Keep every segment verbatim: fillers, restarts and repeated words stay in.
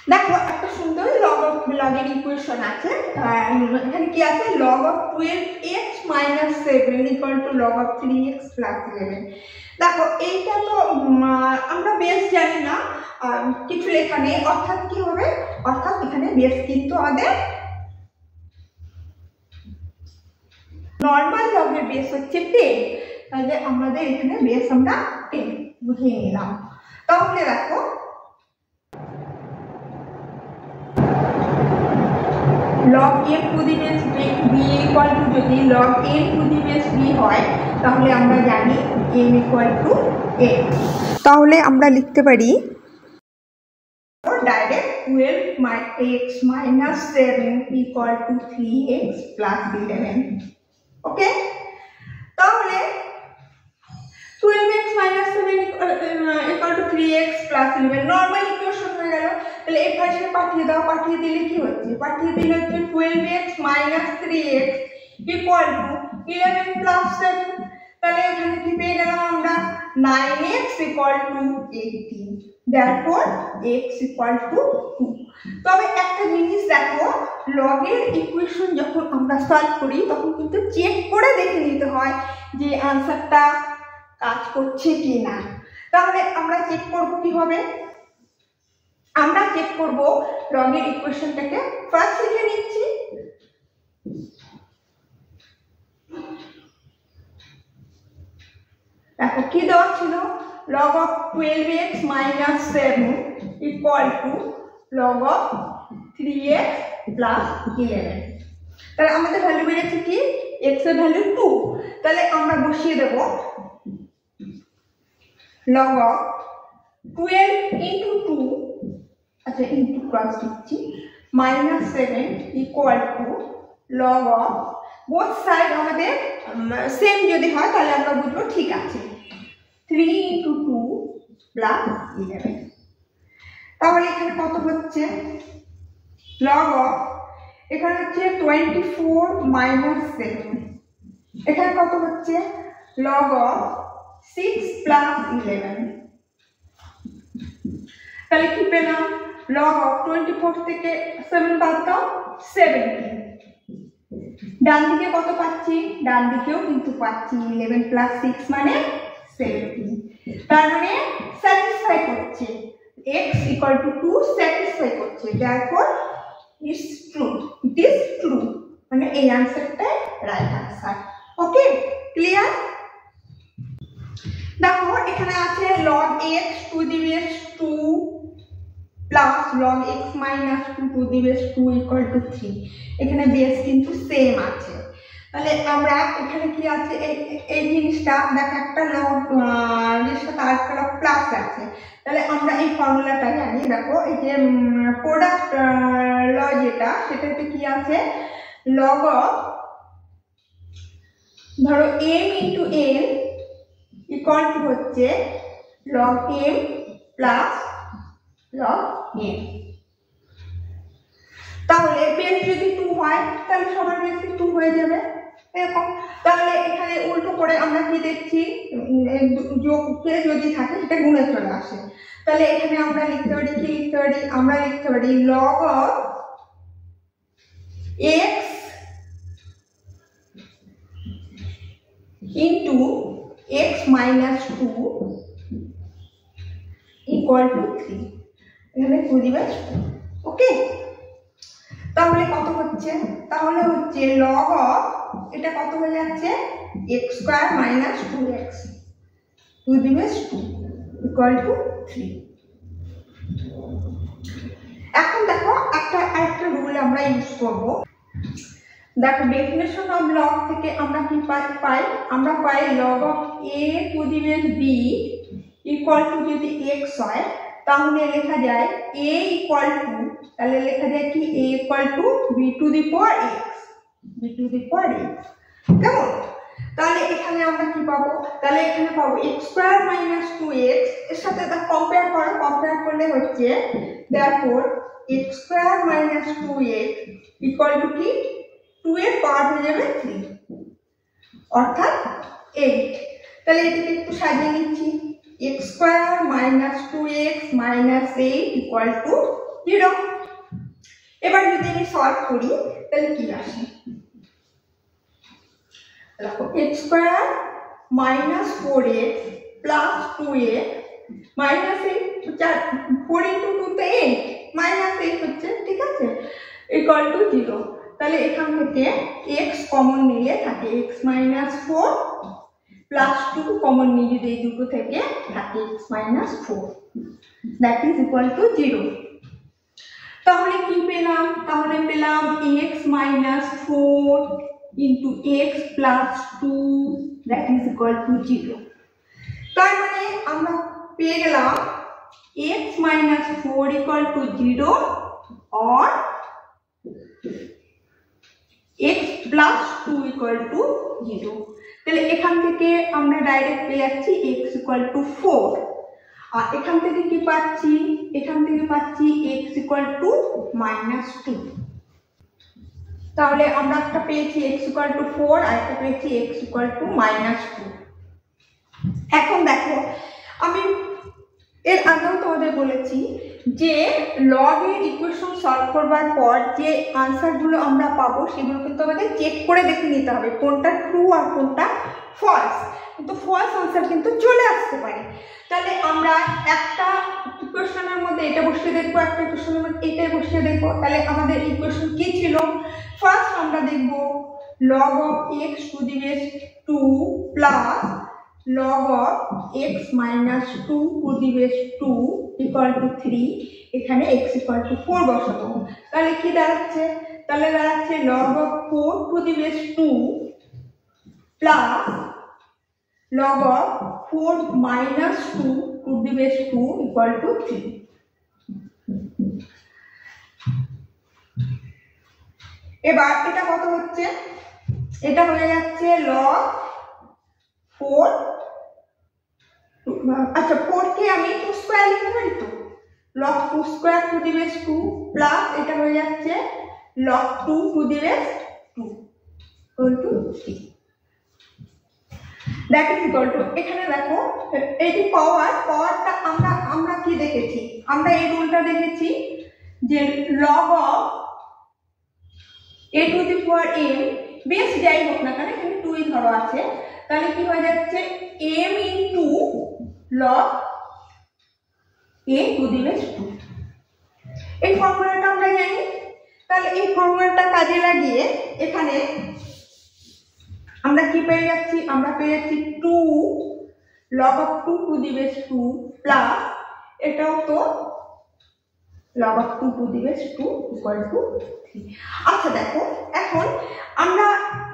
দেখো একটা সুন্দর লগ অফ লগের ইকুয়েশন আছে, এখানে কি আছে log of twelve x minus seven equal to log of three x plus eleven. দেখো এইটা তো আমরা বেস জানি না, কিছু লেখা নেই, অর্থাৎ কি হবে, অর্থাৎ এখানে বেস কিন্তু আমাদের নর্মাল লগের বেস হচ্ছে টেন, তাহলে আমাদের এখানে বেস আমরা টেন বুঝিয়ে নিলাম। তাহলে দেখো log m to the base b equal to যদি log n to the base b হয় তাহলে আমরা জানি m ইকুয়াল টু n। তাহলে আমরা লিখতে পারি direct twelve x minus seven equal to three x plus eleven. Okay, তাহলে twelve x minus seven equal to three x plus eleven normal equation হয়ে গেল। তাহলে এই পাশে পাঠিয়ে দাও, পাঠিয়ে দিলে কি হচ্ছে, পাঠিয়ে দিলে হচ্ছে twelve x minus three x equal to eleven plus seven. তাহলে এখানে কি পেয়ে গেলাম আমরা nine x equal to eighteen, therefore x equal to two. তবে একটা জিনিস দেখো, লগের ইকুয়েশন যখন আমরা সলভ করি তখন কিন্তু চেক করে দেখে নিতে হয় যে আনসারটা কাজ করছে কি না। তাহলে আমরা চেক করব কিভাবে, আমরা চেক করব লগের ইকুয়েশনটাকে ফার্স্ট লিখে নিচ্ছি। দেখো কি দেওয়া ছিল, log of twelve x minus seven equal to log of three x plus eleven. তাহলে আমাদের ভ্যালু বেরিয়েছে কি, x এর ভ্যালু টু। তাহলে আমরা বসিয়ে দেব log of টুয়েলভ into টু, আচ্ছা ইনটু ক্রস দিচ্ছি, minus seven equal to log of both side আমাদের সেম যদি হয় তাহলে আমরা বুঝবো ঠিক আছে, three into two plus eleven. তাহলে এখানে কত হচ্ছে, log of এখানে হচ্ছে টোয়েন্টি ফোর মাইনাস সেভেন, এখানে কত হচ্ছে log of six plus eleven. তাহলে কি পেলাম, log of টোয়েন্টি ফোর থেকে সেভেন বাদ দাও, সেভেন্টিন। ডান দিকে কত পাচ্ছি, ডান দিকেও কিন্তু পাচ্ছি ইলেভেন প্লাস সিক্স মানে সেভেন্টিন। তার মানে স্যাটিসফাই করছে, x equal to two satisfy করছে, therefore it's true, it is true, মানে এই আনসারটা রাইট আনসার। ওকে, ক্লিয়ার? দেখো এখানে আছে log x to the base two plus log x minus two to the base two equal to three, এখানে base কিন্তু same আছে। তাহলে আমরা এখানে কি আছে, এই জিনিসটা দেখো একটা লগ জিনিসটা তার একটা লগ প্লাস আছে, তাহলে আমরা এই ফর্মুলাটা জানি। দেখো এই যে প্রোডাক্ট ল যেটা, সেটাতে কি আছে, লগ অফ ধরো m into n equal to হচ্ছে log m plus log n। তাহলে বেস যদি টু হয় তাহলে সবার বেস টু হয়ে যাবে এরকম। তাহলে এখানে উল্টো করে আমরা কি দেখছি, যোগকে যদি থাকে সেটা গুণে চলে আসে। তাহলে এখানে আমরা লিখতে পারি কি লিখতে পারি, আমরা লিখতে পারি log of x into x minus two equal to three, এখানে টু দিবে। ওকে, তাহলে কত হচ্ছে, তাহলে হচ্ছে log of এটা কত হয়ে যাচ্ছে, x square minus two x to the base two equal to three. এখন দেখো একটা আরেকটা রুল আমরা ইউজ করব। দেখো ডেফিনেশন অফ log থেকে আমরা কি পাই পাই আমরা পাই log of a to the base b equal to যদি x হয় তাহলে লেখা যায় a ইকুয়াল টু, তাহলে লেখা যায় কি a equal to b to the power x, b to the power x। কেমন? তাহলে এখানে আমরা কি পাবো, তাহলে এখানে পাবো x square minus two x, এর সাথে এটা কম্পেয়ার করো, কম্পেয়ার করলে হচ্ছে therefore x square minus two x equal to কি টু এর পাওয়ার হয়ে যাবে থ্রি, অর্থাৎ এইট। তাহলে এটাকে একটু সাজিয়ে নিচ্ছি, x square minus two x minus eight equal to zero. এবার যদি আমি সলভ করি তাহলে কি আসে, দেখো x square minus four x plus two x minus eight, four into two তে এইট, মাইনাস এইট হচ্ছে, ঠিক আছে, ইকুয়াল টু জিরো। তাহলে এখান থেকে এক্স কমন নিলে থাকে x minus four plus two common নিয়ে যদি এই দুটো থেকে থাকে x minus four, that is equal to zero. তাহলে কি পেলাম, তাহলে পেলাম x minus four into x plus two, that is equal to zero. তার মানে আমরা পেয়ে গেলাম x minus four equal to zero or x plus two equal to zero. তাহলে এখান থেকে আমরা ডাইরেক্ট পেয়ে যাচ্ছি x ইকুয়াল টু ফোর, আর এখান থেকে কি পাচ্ছি, এখান থেকে পাচ্ছি x equal to minus two. তাহলে আমরা একটা পেয়েছি x ইকুয়াল টু ফোর আর একটা পেয়েছি x equal to minus two. এখন দেখো আমি এর আগেও তোমাদের বলেছি যে লগের ইকুয়েশন সলভ করবার পর যে আনসারগুলো আমরা পাবো সেগুলো কিন্তু আমাদের চেক করে দেখে নিতে হবে কোনটা ট্রু আর কোনটা ফলস, কিন্তু ফলস আনসার কিন্তু চলে আসতে পারে। তাহলে আমরা একটা ইকুয়েশনের মধ্যে এটা বসিয়ে দেখবো, একটা ইকুয়েশনের মধ্যে এটাই বসিয়ে দেখবো। তাহলে আমাদের ইকুয়েশন কি ছিল, ফার্স্ট আমরা দেখবো log of x to the base two plus log of x minus two to the base two equal to three, এখানে x equal to ফোর বসাবো। তাহলে কি দাঁড়াচ্ছে, তাহলে দাঁড়াচ্ছে log of four to the base two plus log of four minus two to the base two equal to three. এবার এটা কত হচ্ছে, এটা হয়ে যাচ্ছে log ফোর, আচ্ছা ফোর কে আমি টু স্কোয়ার লিখতে পারি তো, log two square two the base two plus এটা হয়ে যাচ্ছে log two to the base two equal to three, that is equal to, এখানে দেখো এই যে পাওয়ার, পাওয়ারটা আমরা আমরা কি দেখেছি, আমরা এই রুলটা দেখেছি যে log of a to the power m, base যাই হোক না কেন এখানে টু ই ধরো আছে, তাহলে কি হয়ে যাচ্ছে m into log a to the base two. এই ফর্মুলাটা আমরা জানি, তাহলে এই ফর্মুলাটা কাজে লাগিয়ে এখানে আমরা কি পেয়ে যাচ্ছি, আমরা পেয়ে যাচ্ছি two log of two to the base two plus এটাও তো log of two to the base two equal to three. আচ্ছা দেখো এখন আমরা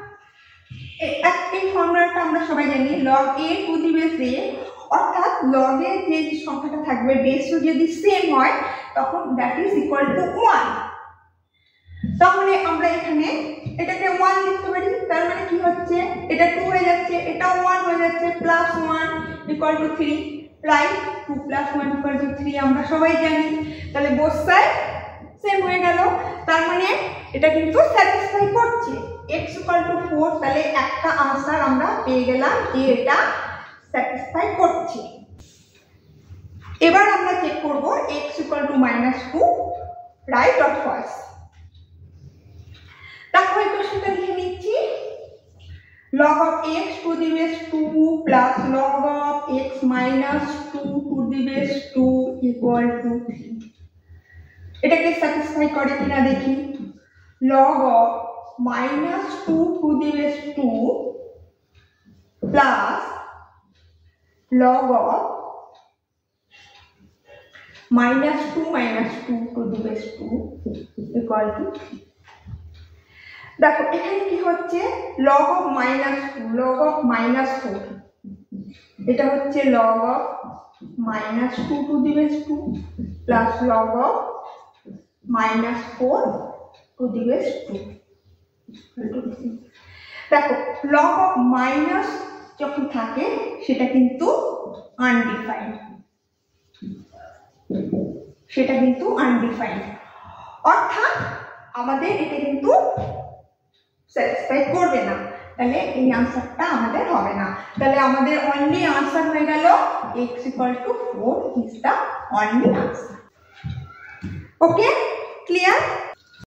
এই ফর্মুলাটা আমরা সবাই জানি log a to the base a, অর্থাৎ log এর যে সংখ্যাটা থাকবে বেসও যদি সেম হয় তখন that is equal to one. তাহলে আমরা এখানে এটাকে ওয়ান লিখতে পারি, তার মানে কি হচ্ছে এটা টু হয়ে যাচ্ছে, এটা ওয়ান হয়ে যাচ্ছে, plus one equal to three, right, two plus one equal to three আমরা সবাই জানি। তাহলে বোথ সাইড সেম হয়ে গেল, তার মানে এটা কিন্তু স্যাটিসফাই করছে x ইকুয়াল টু ফোর, তাহলে একটা আনসার আমরা পেয়ে গেলাম যে এটা স্যাটিসফাই করছে। এবার আমরা চেক করব x equal to minus two, right or false. তারপর ইকুয়েশনটা লিখে নিচ্ছি, log of x to the base two plus log of x minus two to the base two equal to three. এটাকে স্যাটিসফাই করে কিনা দেখি, log of minus two to the base two plus log of minus two minus two to the base two equal to three. দেখো এখানে কি হচ্ছে log of minus two, log of minus four, এটা হচ্ছে log of minus two to the base two plus log of minus four to the base two. দেখো log of minus যখন থাকে সেটা কিন্তু আনডিফাইন্ড, সেটা কিন্তু আনডিফাইন্ড, অর্থাৎ আমাদের এটা কিন্তু স্যাটিসফাই করবে না, তাহলে এই আনসারটা আমাদের হবে না। তাহলে আমাদের অনলি আনসার হয়ে গেল x equal to four is the only answer. Okay, clear?